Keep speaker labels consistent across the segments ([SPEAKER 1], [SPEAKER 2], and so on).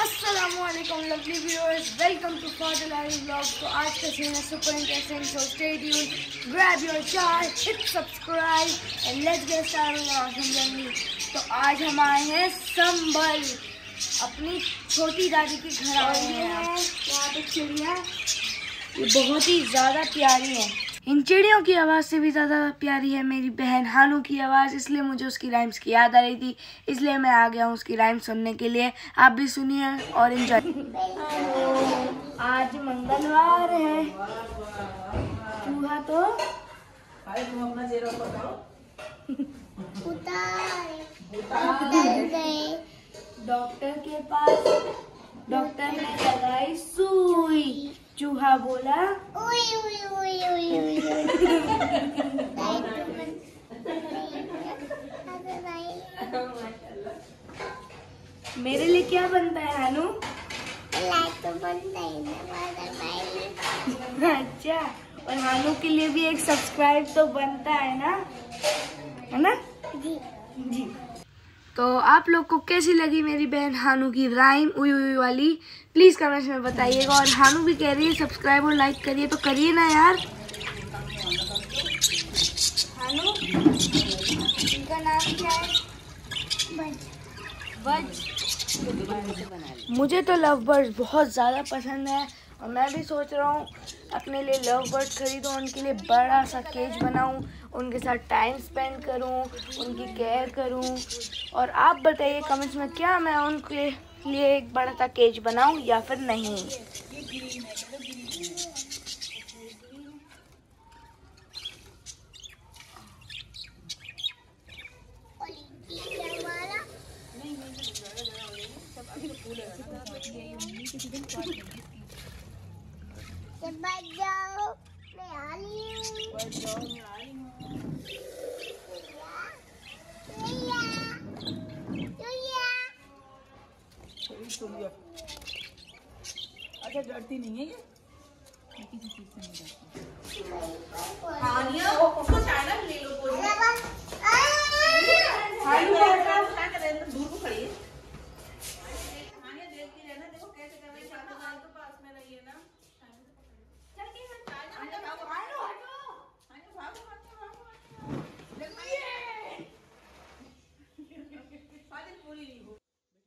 [SPEAKER 1] अस्सलामुअलैकुम lovely viewers, welcome to फॉर्डलारी vlog. तो आज का सीन है super interesting, so stay tuned, grab your chai, hit subscribe and let's get started. तो आज हम आए हैं संभल, अपनी छोटी दादी के घर आए हैं। यहाँ पे चिड़िया ये बहुत ही ज़्यादा प्यारी है। इन चिड़ियों की आवाज़ से भी ज़्यादा प्यारी है मेरी बहन हानू की आवाज़, इसलिए मुझे उसकी राइम्स की याद आ रही थी, इसलिए मैं आ गया हूँ उसकी राइम्स सुनने के लिए। आप भी सुनिए और एंजॉय। आज मंगलवार है, चूहा तो डॉक्टर के पास, डॉक्टर ने लगाई सुई, चूहा बोला उई उई उई उई उई। मेरे लिए क्या बनता है हानू? तो बनता है। अच्छा, और हानू के लिए भी एक सब्सक्राइब तो बनता है ना? जी जी। तो आप लोग को कैसी लगी मेरी बहन हानू की राइम उई उई वाली, प्लीज़ कमेंट्स में बताइएगा। और हानू भी कह रही है सब्सक्राइब और लाइक करिए, तो करिए ना यार। हानू, इनका नाम क्या है? बज। मुझे तो लव बर्ड्स बहुत ज़्यादा पसंद है और मैं भी सोच रहा हूँ अपने लिए लव बर्ड्स खरीदूँ, उनके लिए बड़ा सा केज बनाऊँ, उनके साथ टाइम स्पेंड करूँ, उनकी केयर करूँ। और आप बताइए कमेंट्स में, क्या मैं उनके लिए एक बड़ा सा केज बनाऊँ या फिर नहीं।
[SPEAKER 2] अच्छा, डरती नहीं है ये किसी चीज से नहीं डरती। उसको चाइना ले लो, दूर को खड़ी है। देखती रहना, देखो कैसे कर रही है, तो पास में रही है ना। पूरी नहीं हो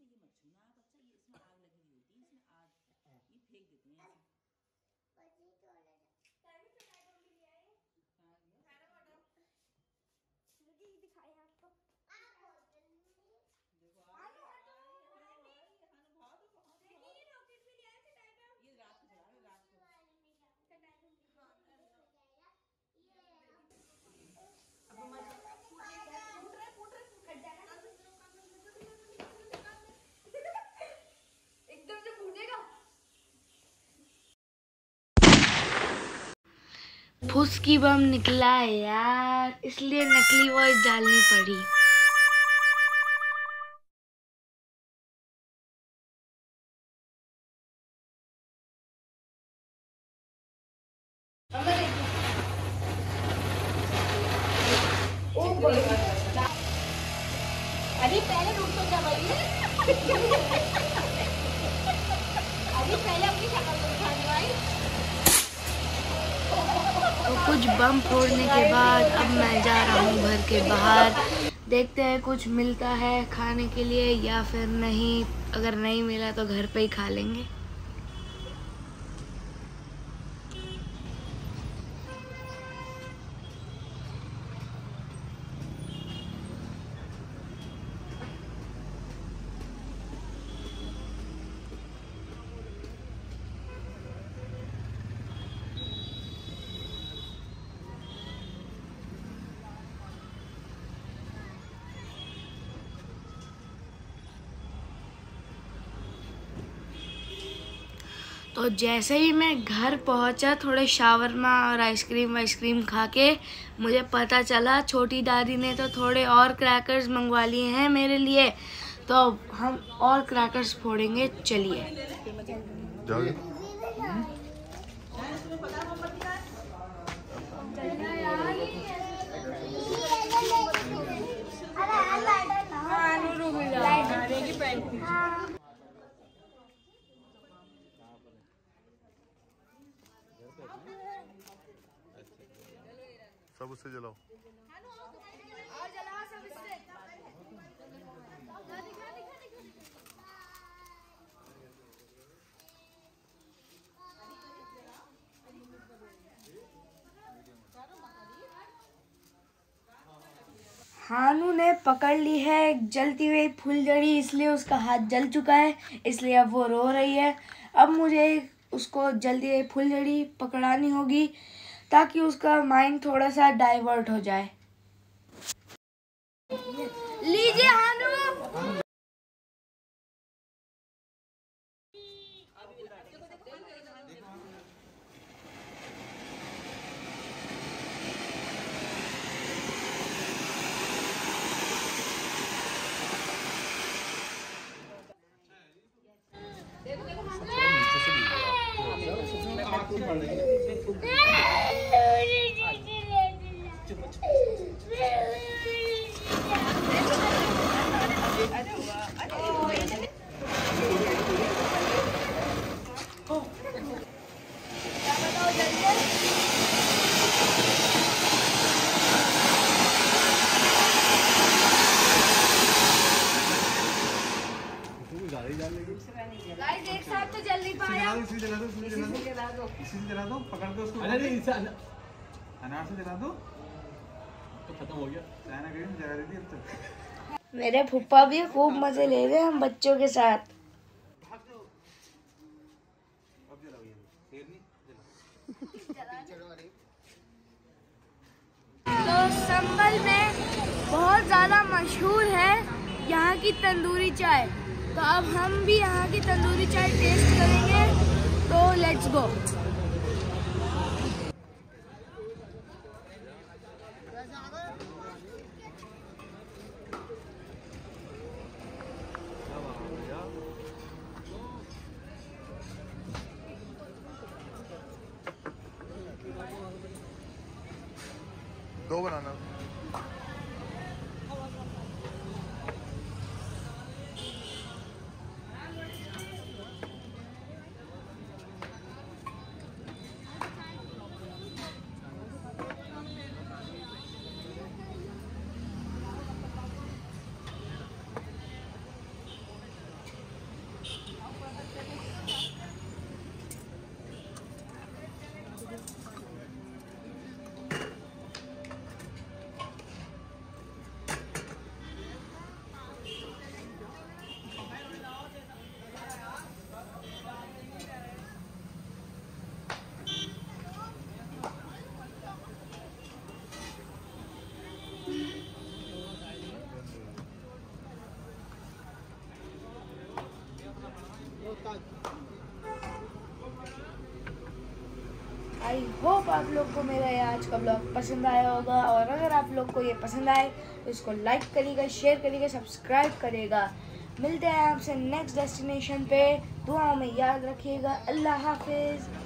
[SPEAKER 1] फुसकी बम निकला है यार, इसलिए नकली वॉइस डालनी पड़ी।
[SPEAKER 2] अरे पहले रुक तो जा भाई। अरे पहले अपनी शक्ल को दिखाने भाई।
[SPEAKER 1] तो कुछ बम फोड़ने के बाद अब मैं जा रहा हूँ घर के बाहर, देखते हैं कुछ मिलता है खाने के लिए या फिर नहीं। अगर नहीं मिला तो घर पे ही खा लेंगे। तो जैसे ही मैं घर पहुंचा, थोड़े शावरमा और आइसक्रीम खा के मुझे पता चला छोटी दादी ने तो थोड़े और क्रैकर्स मंगवा लिए हैं मेरे लिए, तो हम और क्रैकर्स फोड़ेंगे। चलिए
[SPEAKER 3] सब उससे जलाओ।
[SPEAKER 1] और जलाओ सब इससे। हानू ने पकड़ ली है एक जलती हुई फुलझड़ी, इसलिए उसका हाथ जल चुका है, इसलिए अब वो रो रही है। अब मुझे उसको जल्दी हुई फुलझड़ी पकड़ानी होगी ताकि उसका माइंड थोड़ा सा डाइवर्ट हो जाए। लीजिए हानू। गाइस एक साथ तो जल नहीं पाया।
[SPEAKER 4] इसी जला दो पकड़ के उसको। अरे नहीं अनार से जला दो तो खत्म हो गया। चाइना गेम जला रही थी अब तक।
[SPEAKER 1] मेरे फूफा भी खूब मजे ले रहे हैं हम बच्चों के साथ।
[SPEAKER 4] अब जलाओ ये शेर नहीं
[SPEAKER 1] तो संभल में बहुत ज़्यादा मशहूर है यहाँ की तंदूरी चाय, तो अब हम भी यहाँ की तंदूरी चाय टेस्ट करेंगे। तो लेट्स गो।
[SPEAKER 3] दो बनाना।
[SPEAKER 1] आई होप आप लोग को मेरा ये आज का ब्लॉग पसंद आया होगा, और अगर आप लोग को ये पसंद आए तो इसको लाइक करिएगा, शेयर करिएगा, सब्सक्राइब करिएगा। मिलते हैं आपसे नेक्स्ट डेस्टिनेशन पे। दुआओं में याद रखिएगा। अल्लाह हाफिज़।